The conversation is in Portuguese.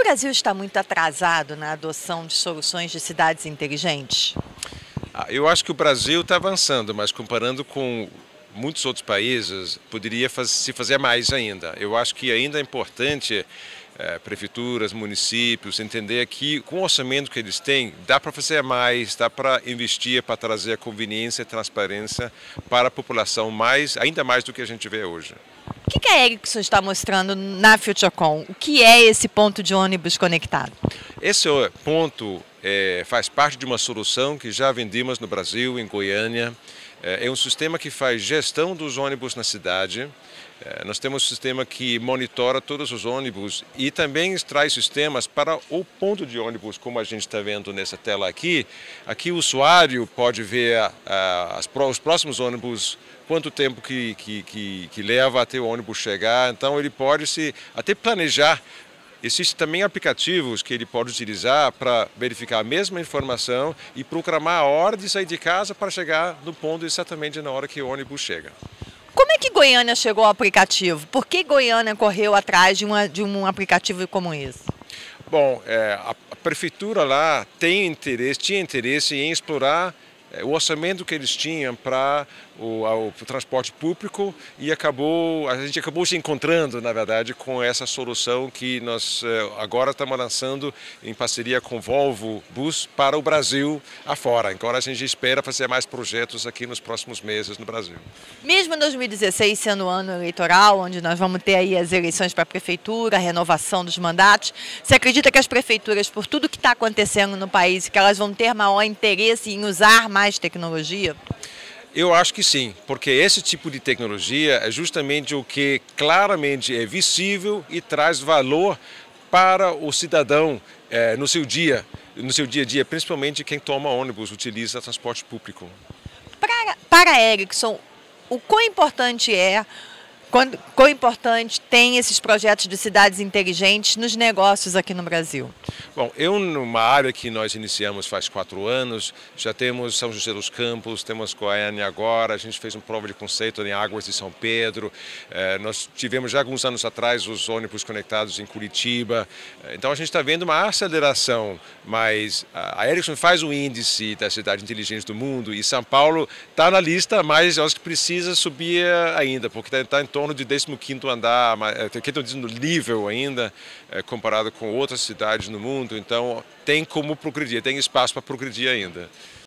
Brasil está muito atrasado na adoção de soluções de cidades inteligentes? Eu acho que o Brasil está avançando, mas comparando com muitos outros países, poderia se fazer mais ainda. Eu acho que ainda é importante prefeituras, municípios, entender que com o orçamento que eles têm, dá para fazer mais, dá para investir, para trazer a conveniência e transparência para a população ainda mais do que a gente vê hoje. O que a Ericsson está mostrando na FutureCon? O que é esse ponto de ônibus conectado? Esse ponto faz parte de uma solução que já vendemos no Brasil, em Goiânia. É um sistema que faz gestão dos ônibus na cidade. Nós temos um sistema que monitora todos os ônibus e também traz sistemas para o ponto de ônibus, como a gente está vendo nessa tela aqui. Aqui o usuário pode ver os próximos ônibus, quanto tempo que leva até o ônibus chegar. Então ele pode até planejar. Existem também aplicativos que ele pode utilizar para verificar a mesma informação e programar a hora de sair de casa para chegar no ponto exatamente na hora que o ônibus chega. Como é que Goiânia chegou ao aplicativo? Por que Goiânia correu atrás de um aplicativo como esse? Bom, a prefeitura lá tinha interesse em explorar o orçamento que eles tinham para o transporte público e a gente acabou se encontrando, na verdade, com essa solução que nós agora estamos lançando em parceria com Volvo Bus para o Brasil afora. Agora a gente espera fazer mais projetos aqui nos próximos meses no Brasil. Mesmo em 2016 sendo o ano eleitoral, onde nós vamos ter aí as eleições para a prefeitura, a renovação dos mandatos, você acredita que as prefeituras, por tudo que está acontecendo no país, que elas vão ter maior interesse em usar mais tecnologia? Eu acho que sim, porque esse tipo de tecnologia é justamente o que claramente é visível e traz valor para o cidadão no seu dia a dia, principalmente quem toma ônibus, utiliza transporte público. Para a Ericsson, o quão importante quão importante tem esses projetos de cidades inteligentes nos negócios aqui no Brasil? Bom, numa área que nós iniciamos faz 4 anos, já temos São José dos Campos, temos Goiânia agora, a gente fez uma prova de conceito em Águas de São Pedro, nós tivemos já alguns anos atrás os ônibus conectados em Curitiba, então a gente está vendo uma aceleração, mas a Ericsson faz o índice da cidade inteligente do mundo e São Paulo está na lista, mas eu acho que precisa subir ainda, porque está em torno de 15º andar, quinto nível ainda, comparado com outras cidades no mundo, então tem como progredir, tem espaço para progredir ainda.